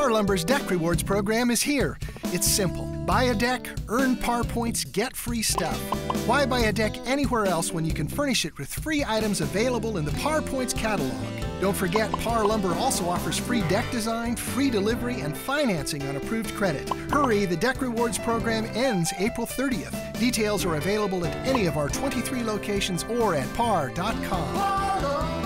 Parr Lumber's Deck Rewards program is here. It's simple. Buy a deck, earn Parr points, get free stuff. Why buy a deck anywhere else when you can furnish it with free items available in the Parr Points catalog? Don't forget, Parr Lumber also offers free deck design, free delivery, and financing on approved credit. Hurry, the Deck Rewards program ends April 30th. Details are available at any of our 23 locations or at parr.com.